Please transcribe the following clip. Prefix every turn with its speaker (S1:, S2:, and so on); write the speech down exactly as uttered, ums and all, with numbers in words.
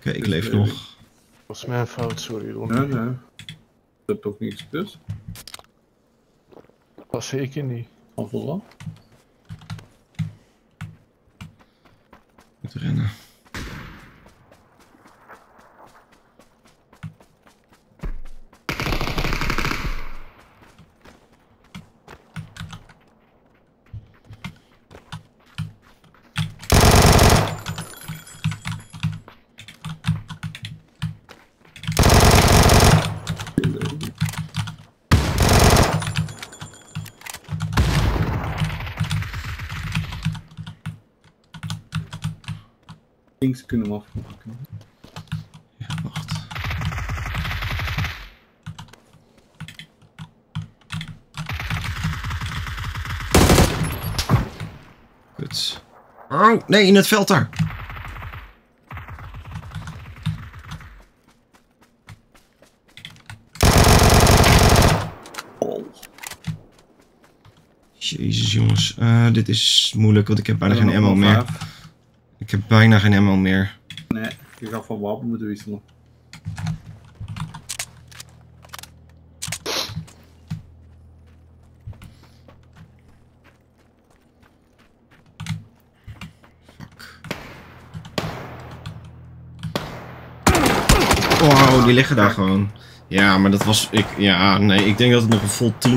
S1: okay, ik leef nog.
S2: Dat is mijn fout, sorry Ron.
S3: Nee, nee. Dat is toch niets dus?
S2: Dat zeker niet.
S3: Al vol
S1: Moet rennen.
S3: Links kunnen we afmaken.
S1: Ja, wacht. Kut. Oh, nee, in het veld daar. Oh. Jezus jongens, uh, dit is moeilijk, want ik heb bijna geen ammo meer. Ik heb bijna geen ammo meer.
S3: Nee, je gaat van wapen moeten wisselen.
S1: Wow, die liggen daar gewoon. Ja, maar dat was ik. Ja, nee, ik denk dat het nog een vol team